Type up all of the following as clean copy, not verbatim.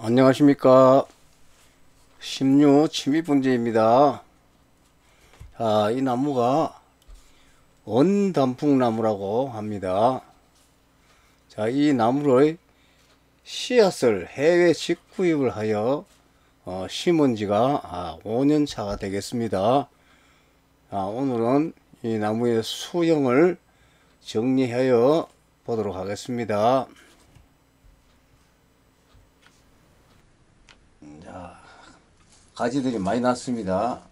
안녕하십니까. 심유 취미분재입니다. 이 나무가 언단풍나무라고 합니다. 이 나무를 씨앗을 해외 직구입을 하여 심은 지가 5년 차가 되겠습니다. 오늘은 이 나무의 수형을 정리하여 보도록 하겠습니다. 가지들이 많이 났습니다.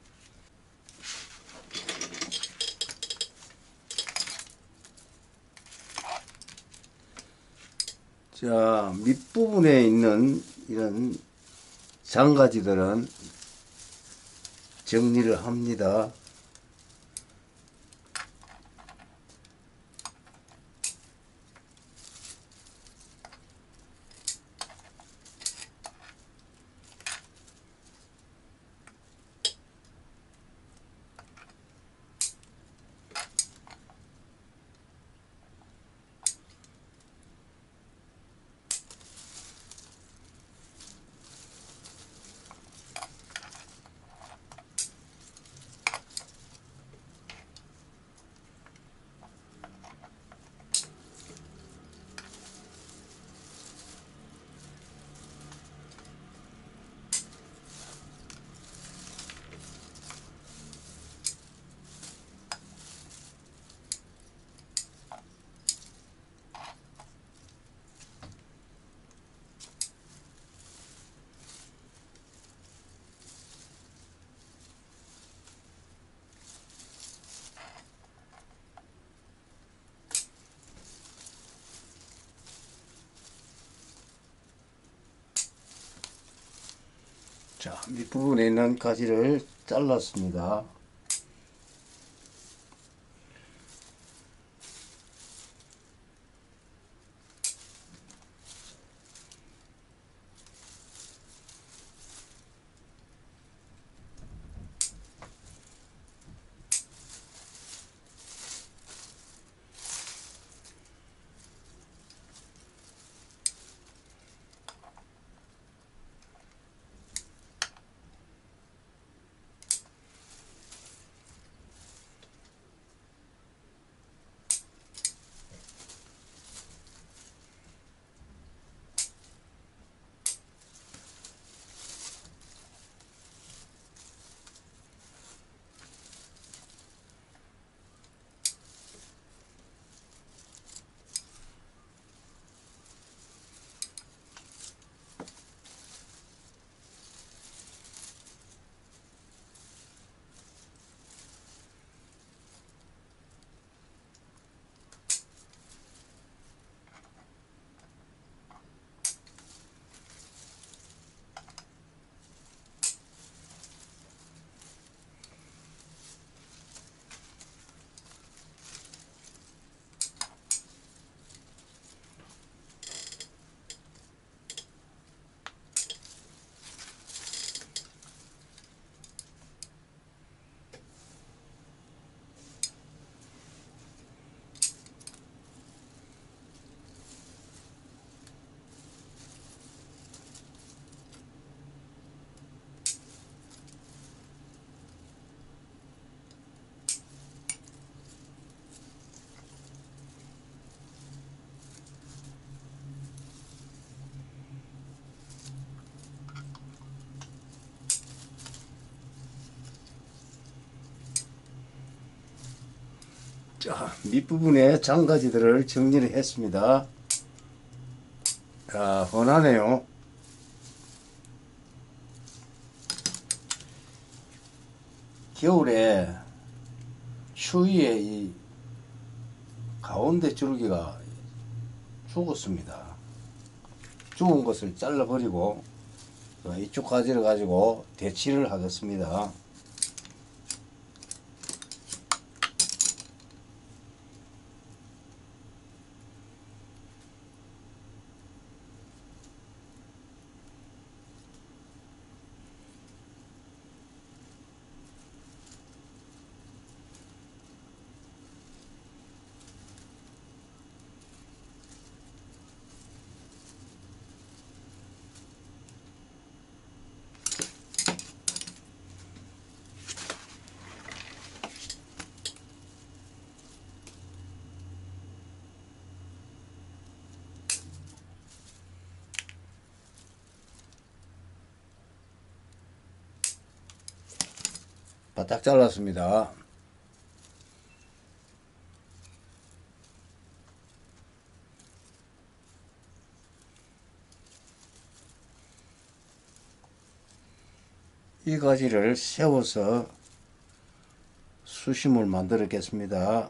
밑부분에 있는 이런 장가지들은 정리를 합니다. 밑부분에 있는 가지를 잘랐습니다. 밑부분에 장가지들을 정리를 했습니다. 훤하네요. 겨울에 추위에 이 가운데 줄기가 죽었습니다. 죽은 것을 잘라버리고 이쪽 가지를 가지고 대치를 하겠습니다. 바짝 잘랐습니다. 이 가지를 세워서 수심을 만들겠습니다.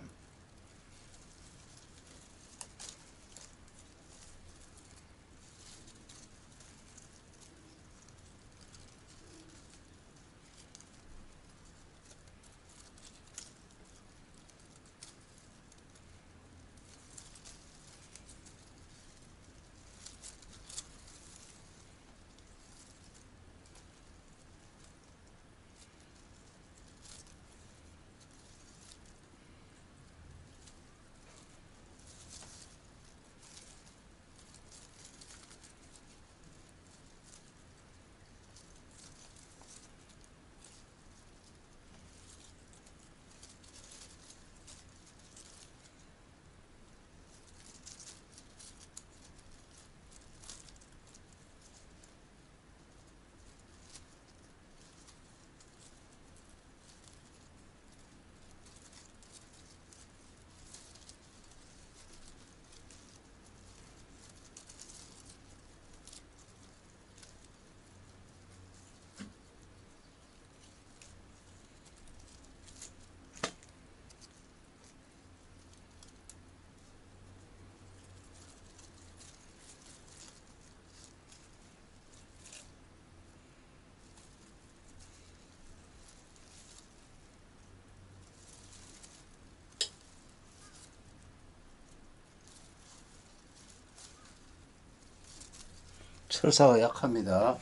철사가 약합니다.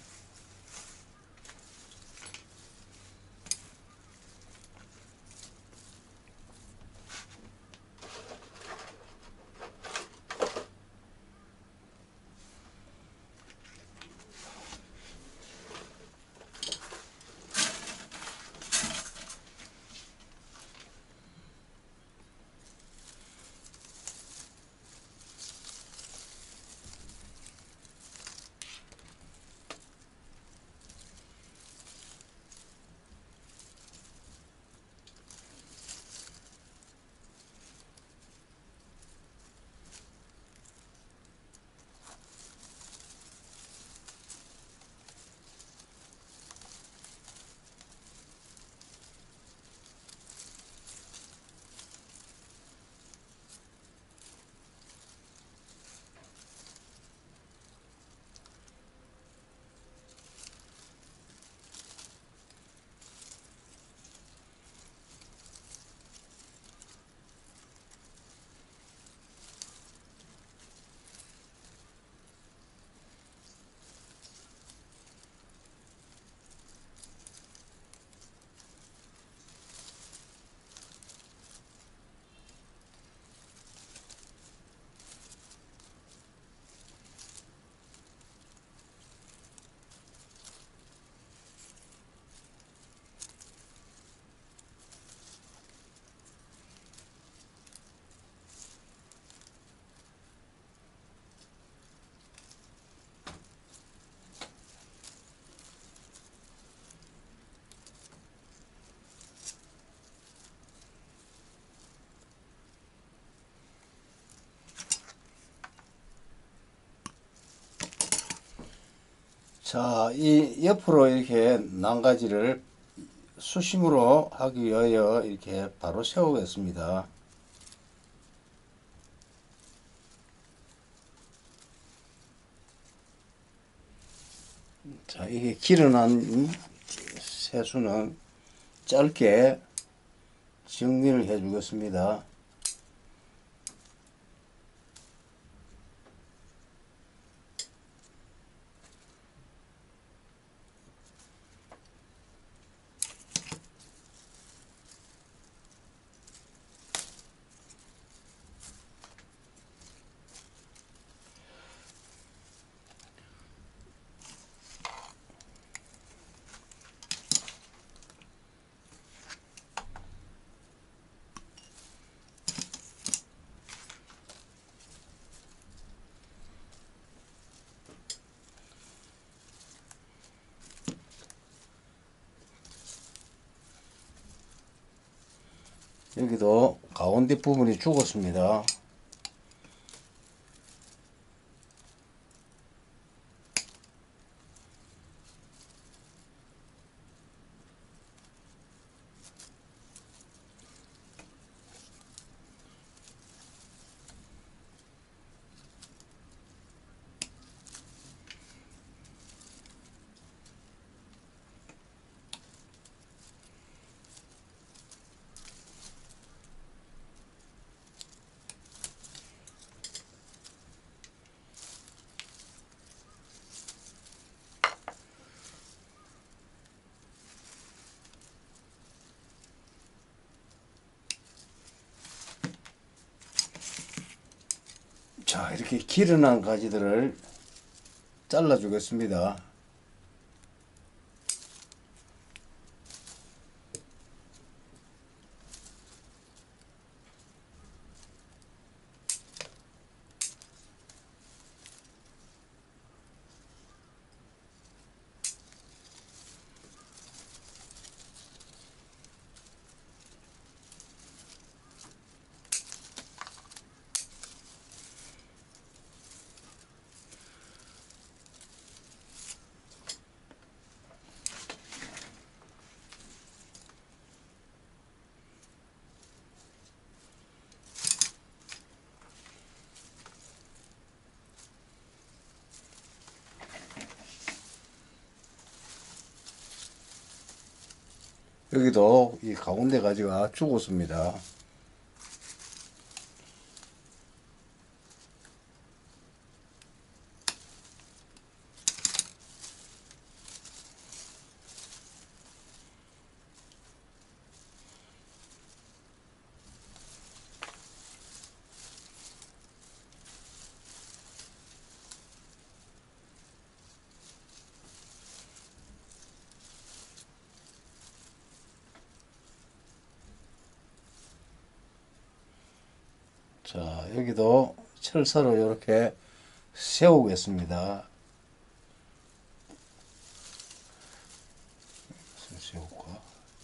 자, 이 옆으로 이렇게 난가지를 수심으로 하기 위하여 이렇게 바로 세우겠습니다. 자, 이게 길어난 세수는 짧게 정리를 해 주겠습니다. 여기도 가운데 부분이 죽었습니다. 자, 이렇게 기른한 가지들을 잘라 주겠습니다. 여기도 이 가운데 가지가 죽었습니다. 자, 여기도 철사로 이렇게 세우겠습니다. 세울까?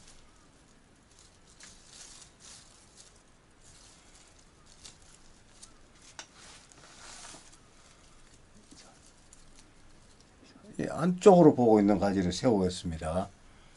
이 안쪽으로 보고 있는 가지를 세우겠습니다.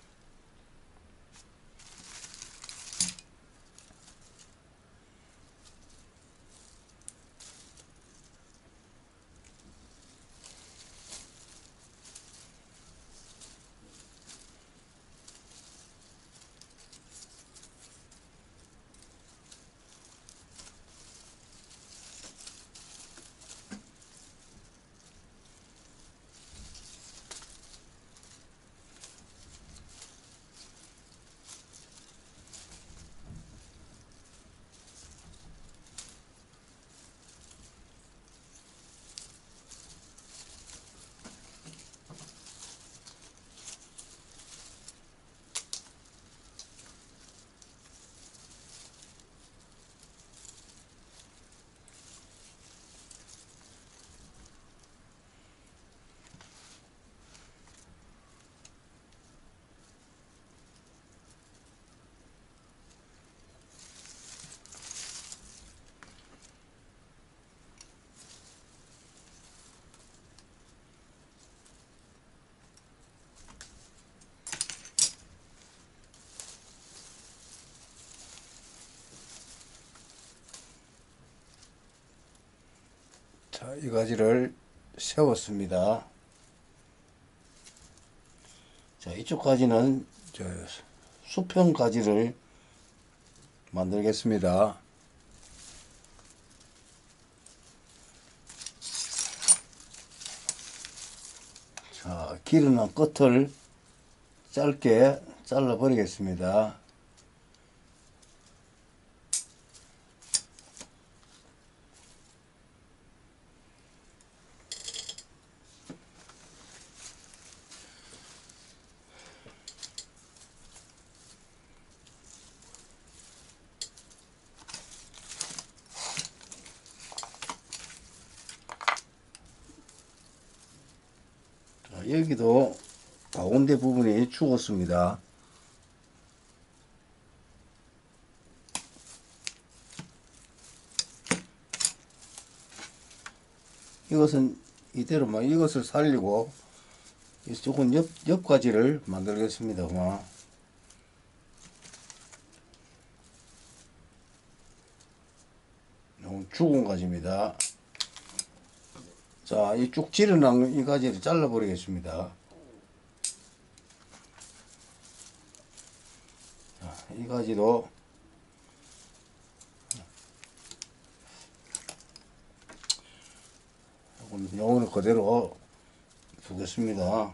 자, 이 가지를 세웠습니다. 자, 이쪽 가지는 수평 가지를 만들겠습니다. 자, 기르는 끝을 짧게 잘라 버리겠습니다. 자, 여기도 가운데 부분이 죽었습니다. 이것은 이대로 이것을 살리고 조금 옆 가지를 만들겠습니다. 죽은 가지입니다. 자, 이 쭉 질어난 이 가지를 잘라 버리겠습니다. 자, 이 가지도 요거는 그대로 두겠습니다.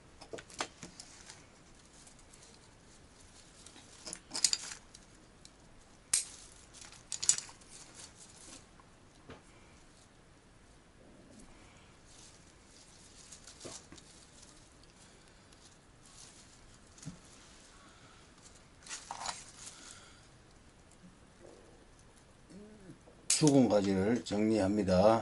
죽은 가지를 정리합니다.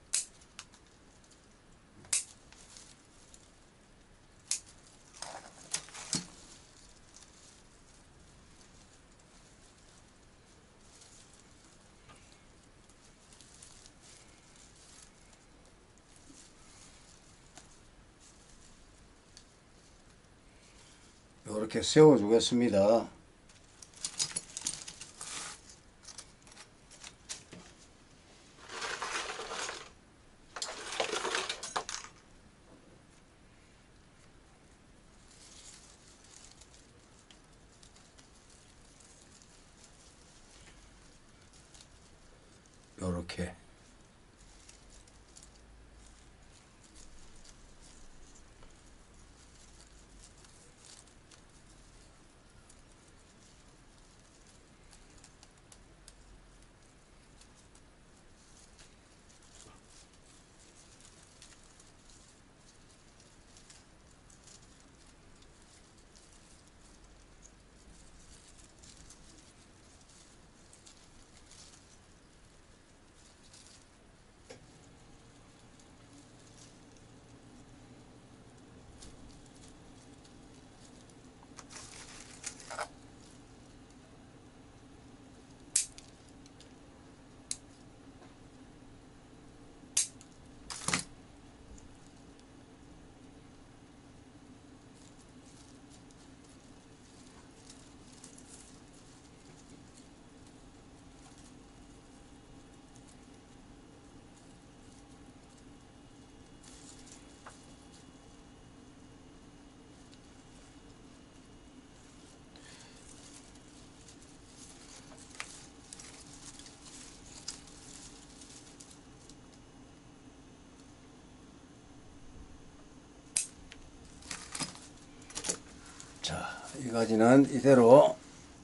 이렇게 세워 주겠습니다. 요렇게 자, 이 가지는 이대로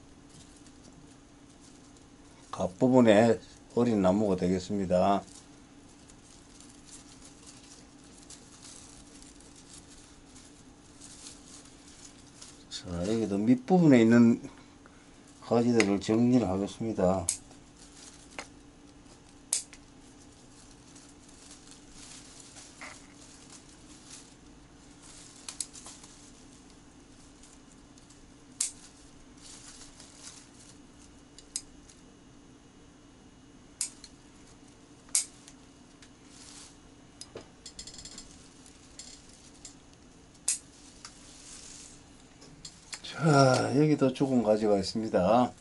갓부분에 어린 나무가 되겠습니다. 자, 여기도 밑부분에 있는 가지들을 정리를 하겠습니다. 자, 여기도 죽은 가지가 있습니다.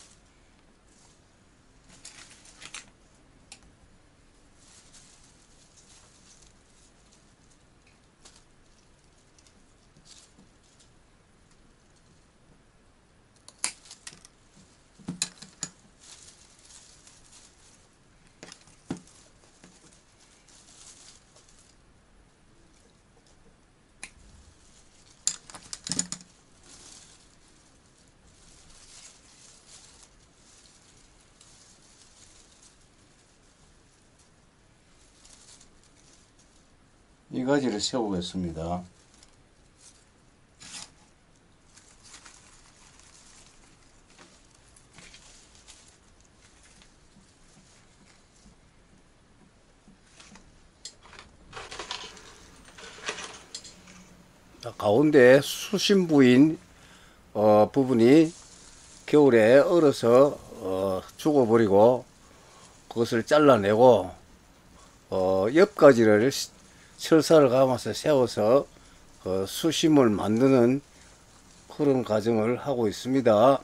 이 가지를 세우겠습니다. 가운데 수심부인 부분이 겨울에 얼어서 죽어버리고 그것을 잘라내고 옆가지를 철사를 감아서 세워서 수심을 만드는 그런 과정을 하고 있습니다.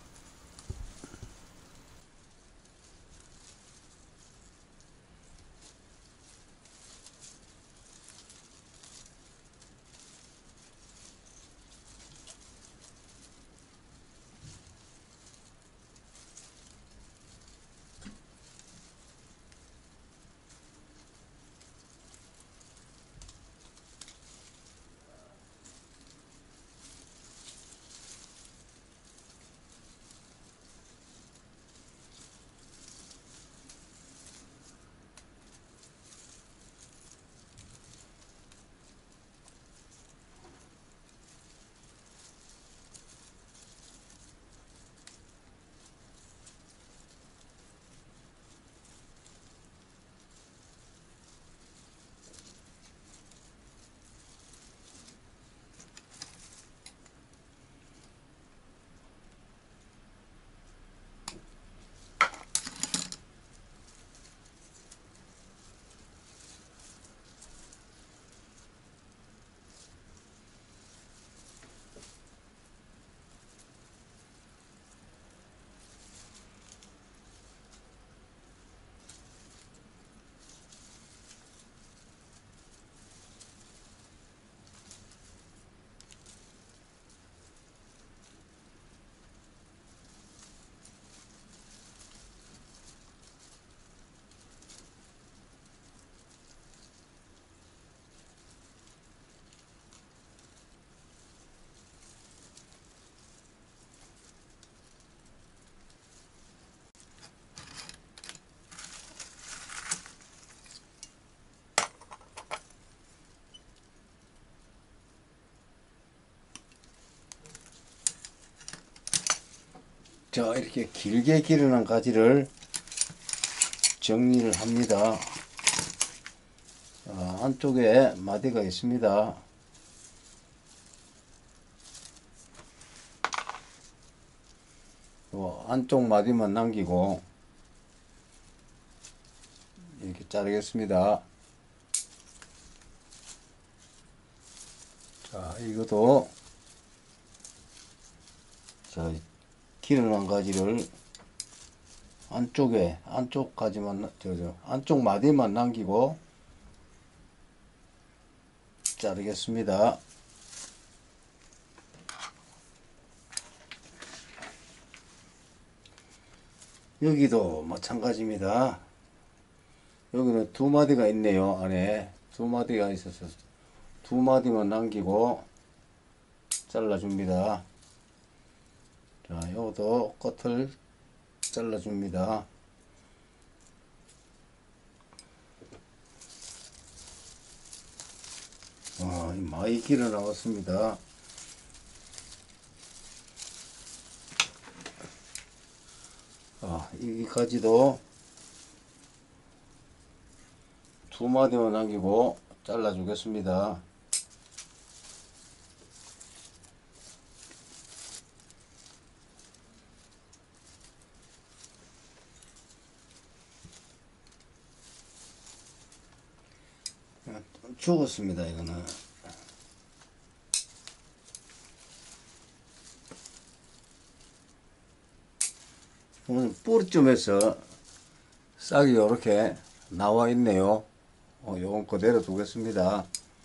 자, 이렇게 길게 기르는 가지를 정리를 합니다. 안쪽에 마디가 있습니다. 안쪽 마디만 남기고 이렇게 자르겠습니다. 자, 이것도 자, 기르는 가지를 안쪽 가지만 안쪽 마디만 남기고 자르겠습니다. 여기도 마찬가지입니다. 여기는 두 마디가 있네요. 안에 두 마디가 있어서 두 마디만 남기고 잘라줍니다. 자, 요것도 끝을 잘라줍니다. 많이 길어 나왔습니다. 이 가지도 두 마디만 남기고 잘라 주겠습니다. 죽었습니다. 이거는 오늘 뿌리쯤에서 싹이 이렇게 나와 있네요. 요건 그대로 두겠습니다.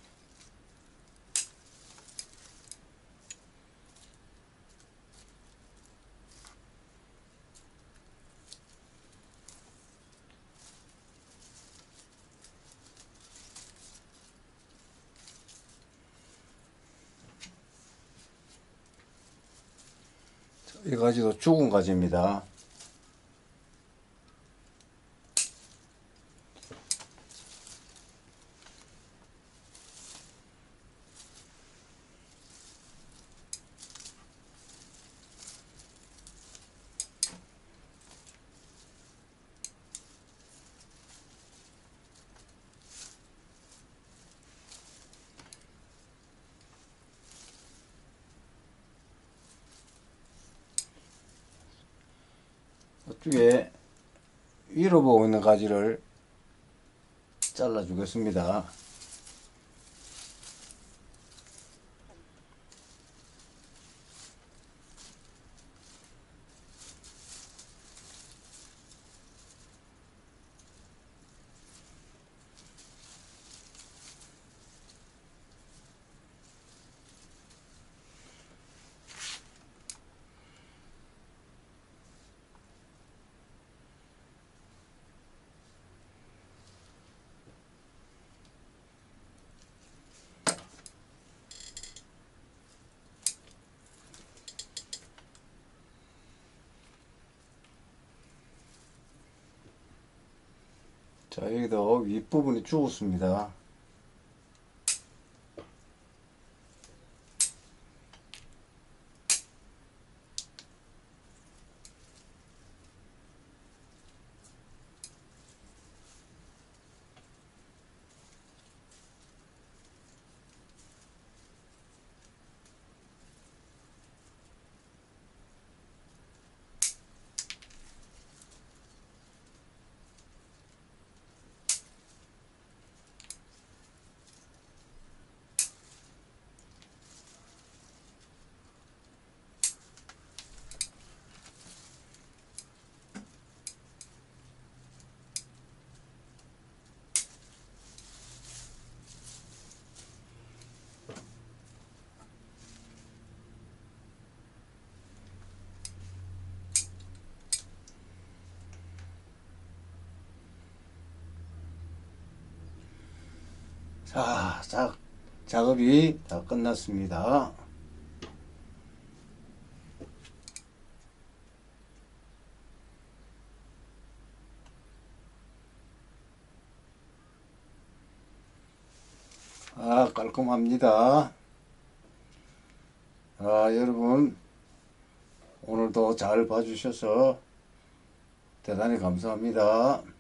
이 가지도 죽은 가지입니다. 이쪽에 위로 보고 있는 가지를 잘라 주겠습니다. 자, 여기도 윗부분이 죽었습니다. 자, 작업이 다 끝났습니다. 깔끔합니다. 여러분, 오늘도 잘 봐주셔서 대단히 감사합니다.